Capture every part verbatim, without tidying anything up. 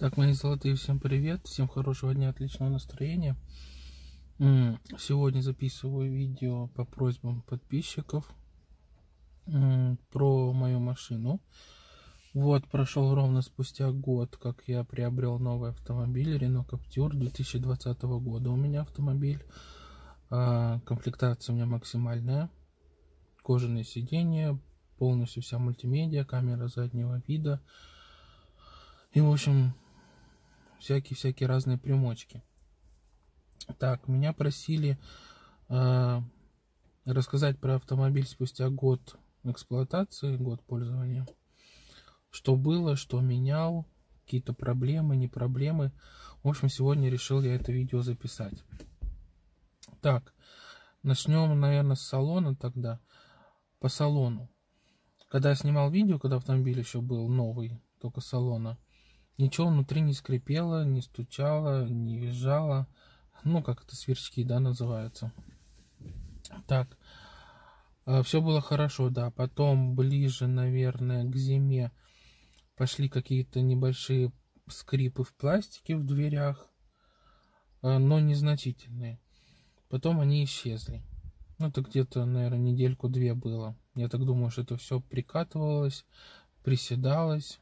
Так, мои золотые, всем привет, всем хорошего дня, отличного настроения. Сегодня записываю видео по просьбам подписчиков про мою машину. Вот, прошел ровно спустя год, как я приобрел новый автомобиль Renault Captur две тысячи двадцатого года. У меня автомобиль, комплектация у меня максимальная, кожаные сиденья, полностью вся мультимедиа, камера заднего вида и, в общем, всякие-всякие разные примочки. Так, меня просили э, рассказать про автомобиль спустя год эксплуатации, год пользования. Что было, что менял, какие-то проблемы, не проблемы. В общем, сегодня решил я это видео записать. Так, начнем, наверное, с салона тогда. По салону. Когда я снимал видео, когда автомобиль еще был новый, только салона, ничего внутри не скрипело, не стучало, не визжало. Ну, как это, сверчки, да, называются. Так, все было хорошо, да. Потом ближе, наверное, к зиме пошли какие-то небольшие скрипы в пластике в дверях, но незначительные. Потом они исчезли. Ну, это где-то, наверное, недельку-две было. Я так думаю, что это все прикатывалось, приседалось.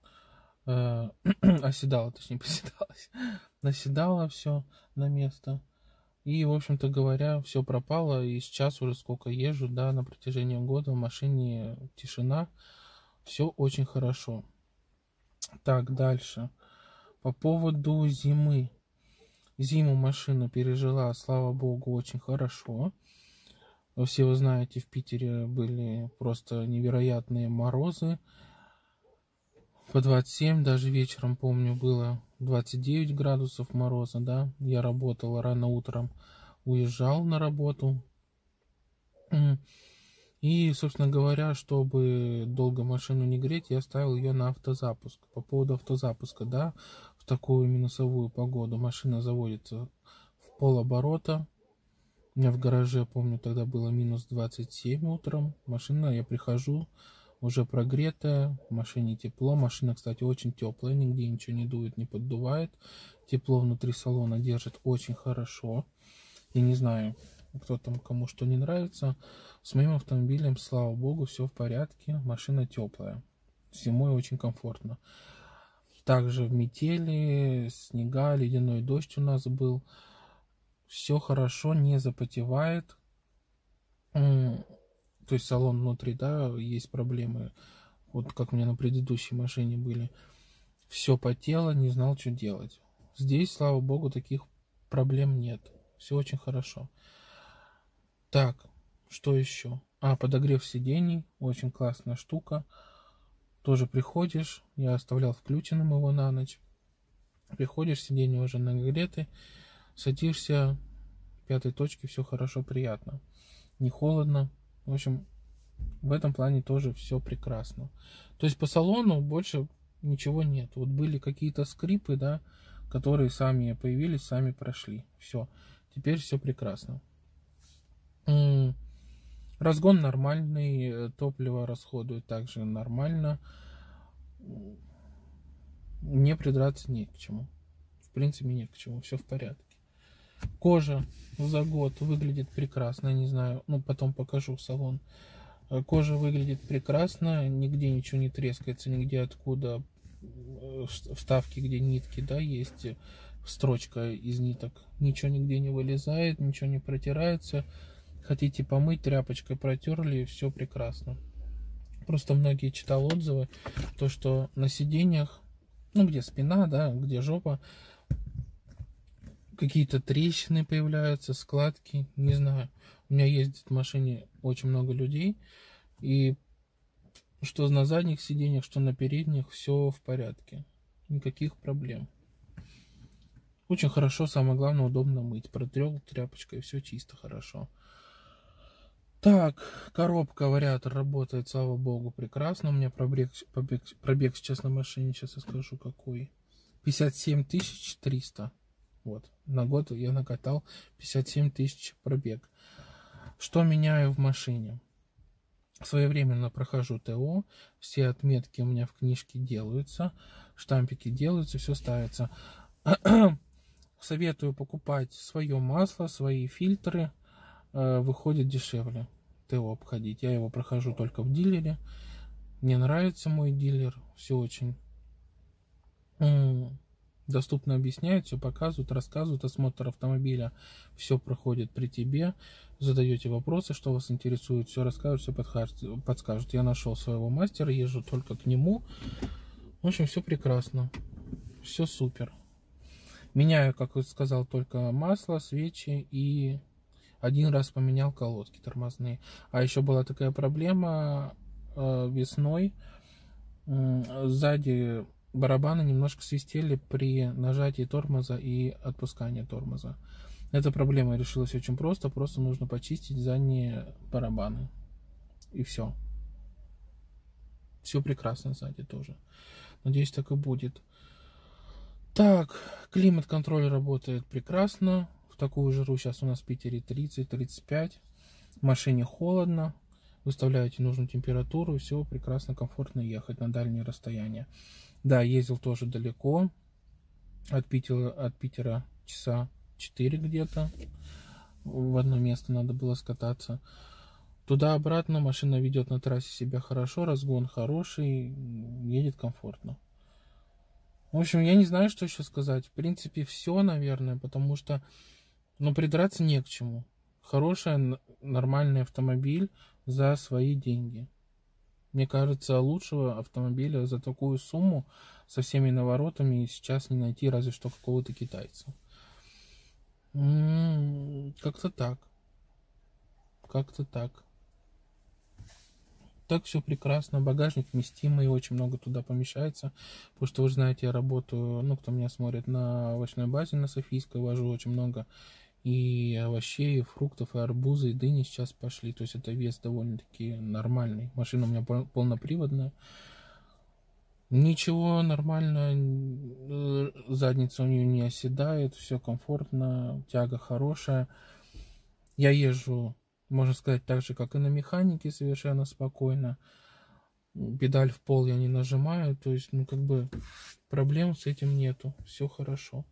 Оседало, точнее, приседалось. Наседало все на место. И, в общем-то говоря, все пропало. И сейчас уже сколько езжу, да, на протяжении года в машине тишина. Все очень хорошо. Так, дальше. По поводу зимы. Зиму машина пережила, слава богу, очень хорошо. Все вы знаете, в Питере были просто невероятные морозы. По двадцать семь, даже вечером, помню, было двадцать девять градусов мороза, да. Я работал рано утром, уезжал на работу. И, собственно говоря, чтобы долго машину не греть, я ставил ее на автозапуск. По поводу автозапуска, да, в такую минусовую погоду машина заводится в полоборота. У меня в гараже, помню, тогда было минус двадцать семь утром. Машина, я прихожу, уже прогретая, в машине тепло. Машина, кстати, очень теплая, нигде ничего не дует, не поддувает. Тепло внутри салона держит очень хорошо. Я не знаю, кто там, кому что не нравится. С моим автомобилем, слава богу, все в порядке. Машина теплая. Зимой очень комфортно. Также в метели, снега, ледяной дождь у нас был. Все хорошо, не запотевает. То есть салон внутри, да, есть проблемы. Вот как у меня на предыдущей машине были. Все потело, не знал, что делать. Здесь, слава богу, таких проблем нет. Все очень хорошо. Так, что еще? А, подогрев сидений. Очень классная штука. Тоже приходишь. Я оставлял включенным его на ночь. Приходишь, сиденья уже нагреты. Садишься. В пятой точке все хорошо, приятно. Не холодно. В общем, в этом плане тоже все прекрасно. То есть по салону больше ничего нет. Вот были какие-то скрипы, да, которые сами появились, сами прошли. Все. Теперь все прекрасно. Разгон нормальный, топливо расходует также нормально. Не придраться не к чему. В принципе, нет к чему. Все в порядке. Кожа за год выглядит прекрасно, не знаю, ну потом покажу салон. Кожа выглядит прекрасно, нигде ничего не трескается, нигде откуда вставки, где нитки, да, есть строчка из ниток. Ничего нигде не вылезает, ничего не протирается. Хотите помыть, тряпочкой протерли, все прекрасно. Просто многие читал отзывы, то что на сиденьях, ну где спина, да, где жопа, какие-то трещины появляются, складки, не знаю. У меня ездит в машине очень много людей, и что на задних сиденьях, что на передних, все в порядке. Никаких проблем. Очень хорошо, самое главное, удобно мыть. Протрел тряпочкой, все чисто, хорошо. Так, коробка, вариатор работает, слава богу, прекрасно. У меня пробег, пробег, пробег сейчас на машине, сейчас я скажу какой. пятьдесят семь тысяч триста. Вот, на год я накатал пятьдесят семь тысяч пробег. Что меняю в машине? Своевременно прохожу ТО, все отметки у меня в книжке делаются, штампики делаются, все ставится. Советую покупать свое масло, свои фильтры, выходит дешевле ТО обходить. Я его прохожу только в дилере. Мне нравится мой дилер, все очень доступно объясняют, все показывают, рассказывают. Осмотр автомобиля, все проходит при тебе. Задаете вопросы, что вас интересует, все расскажут, все подскажут. Я нашел своего мастера, езжу только к нему. В общем, все прекрасно, все супер. Меняю, как я сказал, только масло, свечи и один раз поменял колодки тормозные. А еще была такая проблема э, весной. Э, сзади барабаны немножко свистели при нажатии тормоза и отпускании тормоза. Эта проблема решилась очень просто. Просто нужно почистить задние барабаны. И все. Все прекрасно сзади тоже. Надеюсь, так и будет. Так, климат-контроль работает прекрасно. В такую жару сейчас у нас в Питере тридцать-тридцать пять. В машине холодно. Выставляете нужную температуру, и все прекрасно, комфортно ехать на дальние расстояния. Да, ездил тоже далеко. От Питера, от Питера часа четыре где-то. В одно место надо было скататься. Туда-обратно машина ведет на трассе себя хорошо, разгон хороший, едет комфортно. В общем, я не знаю, что еще сказать. В принципе, все, наверное, потому что, ну, придраться не к чему. Хороший, нормальный автомобиль за свои деньги. Мне кажется, лучшего автомобиля за такую сумму со всеми наворотами сейчас не найти, разве что какого-то китайца. М-м, как-то так. Как-то так. Так все прекрасно. Багажник вместимый, очень много туда помещается. Потому что, вы знаете, я работаю, ну, кто меня смотрит, на овощной базе на Софийской, вожу очень много и овощей, и фруктов, и арбузы, и дыни сейчас пошли. То есть это вес довольно-таки нормальный. Машина у меня полноприводная. Ничего, нормально. Задница у нее не оседает. Все комфортно. Тяга хорошая. Я езжу, можно сказать, так же, как и на механике, совершенно спокойно. Педаль в пол я не нажимаю. То есть, ну, как бы проблем с этим нету. Все хорошо.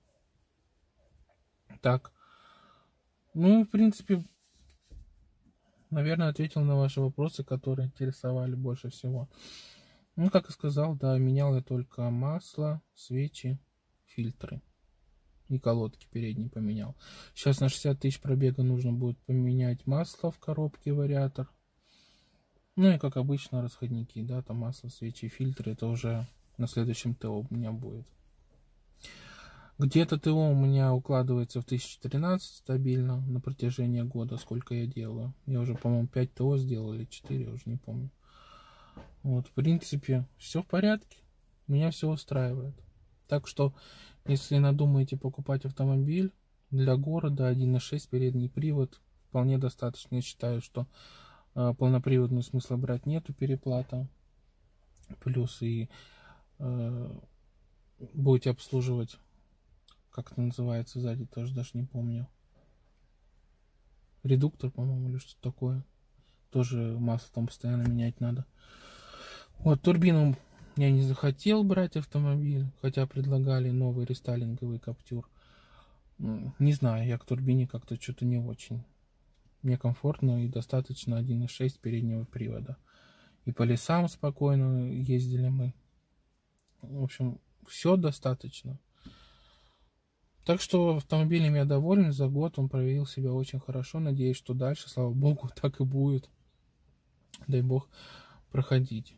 Так. Ну, в принципе, наверное, ответил на ваши вопросы, которые интересовали больше всего. Ну, как и сказал, да, менял я только масло, свечи, фильтры. И колодки передние поменял. Сейчас на шестьдесят тысяч пробега нужно будет поменять масло в коробке, вариатор. Ну и, как обычно, расходники, да, там масло, свечи, фильтры. Это уже на следующем ТО у меня будет. Где-то ТО у меня укладывается в тысячу тринадцать стабильно на протяжении года, сколько я делаю. Я уже, по-моему, пять ТО сделал или четыре, уже не помню. Вот, в принципе, все в порядке. Меня все устраивает. Так что, если надумаете покупать автомобиль для города, один и шесть передний привод, вполне достаточно. Я считаю, что э, полноприводную смысла брать нету, переплата. Плюс и э, будете обслуживать, как это называется сзади, тоже даже не помню. Редуктор, по-моему, или что-то такое. Тоже масло там постоянно менять надо. Вот, турбину я не захотел брать автомобиль, хотя предлагали новый рестайлинговый Каптюр. Не знаю, я к турбине как-то что-то не очень. Мне комфортно и достаточно один и шесть переднего привода. И по лесам спокойно ездили мы. В общем, все достаточно. Так что автомобилем я доволен. За год он проявил себя очень хорошо. Надеюсь, что дальше, слава богу, так и будет. Дай бог проходить.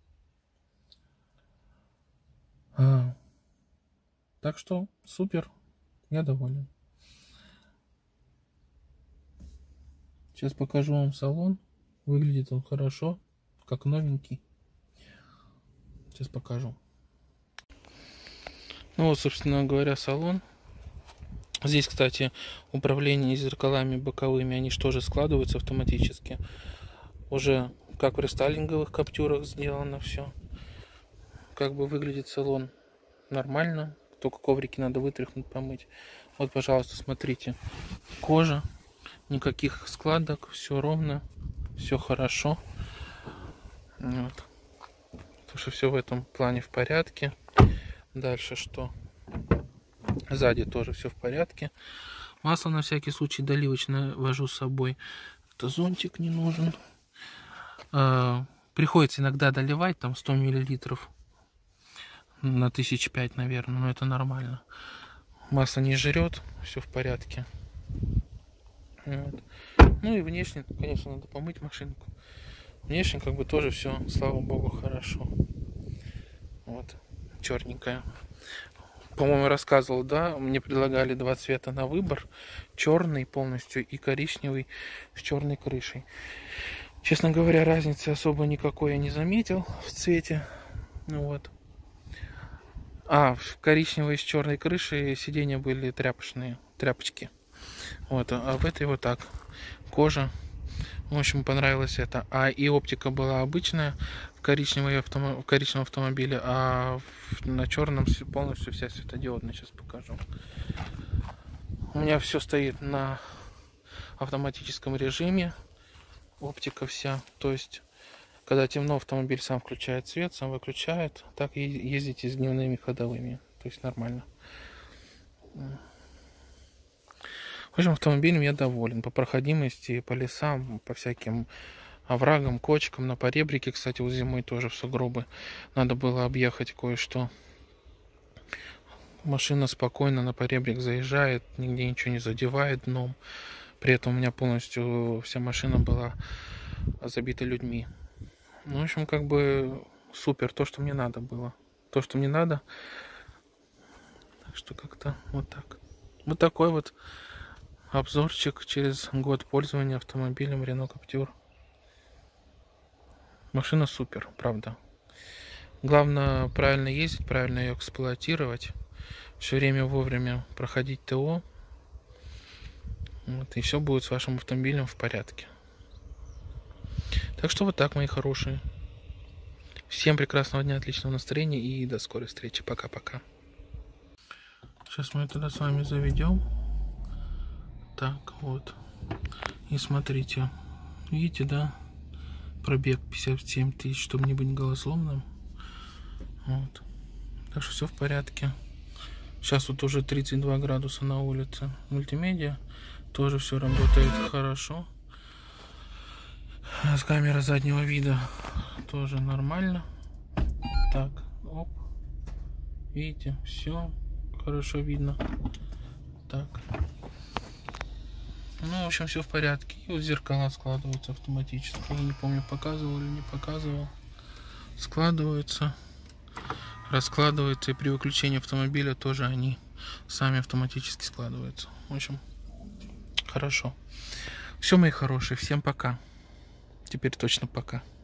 А, так что супер. Я доволен. Сейчас покажу вам салон. Выглядит он хорошо, как новенький. Сейчас покажу. Ну вот, собственно говоря, салон. Здесь, кстати, управление зеркалами боковыми, они же тоже складываются автоматически. Уже как в рестайлинговых Каптюрах сделано все. Как бы выглядит салон нормально. Только коврики надо вытряхнуть, помыть. Вот, пожалуйста, смотрите. Кожа. Никаких складок. Все ровно. Все хорошо. Вот. Так что все в этом плане в порядке. Дальше что? Сзади тоже все в порядке. Масло на всякий случай доливочное вожу с собой. Это зонтик не нужен. Приходится иногда доливать, там сто миллилитров на тысяч пять, наверное, но это нормально. Масло не жрет, все в порядке. Вот. Ну и внешне, конечно, надо помыть машинку. Внешне как бы тоже все, слава богу, хорошо. Вот, черненькая. По-моему, рассказывал, да, мне предлагали два цвета на выбор. Черный полностью и коричневый с черной крышей. Честно говоря, разницы особо никакой я не заметил в цвете. Ну вот. А, в коричневой с черной крышей сиденья были тряпочные, тряпочки. Вот, а в этой вот так. Кожа. В общем, понравилось это. А и оптика была обычная в, коричневой автомо... в коричневом автомобиле, а в... на черном полностью вся светодиодная. Сейчас покажу. У меня все стоит на автоматическом режиме. Оптика вся. То есть, когда темно, автомобиль сам включает свет, сам выключает. Так и ездите с дневными ходовыми. То есть нормально. В общем, автомобилем я доволен. По проходимости, по лесам, по всяким оврагам, кочкам. На поребрике, кстати, вот зимой тоже в сугробы надо было объехать кое-что. Машина спокойно на поребрик заезжает, нигде ничего не задевает дном. При этом у меня полностью вся машина была забита людьми. Ну, в общем, как бы супер. То, что мне надо было. То, что мне надо. Так что как-то вот так. Вот такой вот обзорчик через год пользования автомобилем Renault Captur. Машина супер, правда. Главное правильно ездить, правильно ее эксплуатировать. Все время вовремя проходить ТО. Вот, и все будет с вашим автомобилем в порядке. Так что вот так, мои хорошие. Всем прекрасного дня, отличного настроения и до скорой встречи. Пока-пока. Сейчас мы это с вами заведем. Так, вот. И смотрите. Видите, да? Пробег пятьдесят семь тысяч, чтобы не быть голословным. Вот. Так что все в порядке. Сейчас вот уже тридцать два градуса на улице. Мультимедиа. Тоже все работает хорошо. С камеры заднего вида тоже нормально. Так, оп. Видите, все хорошо видно. Так. Ну, в общем, все в порядке. И вот зеркала складываются автоматически. Я не помню, показывал или не показывал. Складываются, раскладываются. И при выключении автомобиля тоже они сами автоматически складываются. В общем, хорошо. Все, мои хорошие. Всем пока. Теперь точно пока.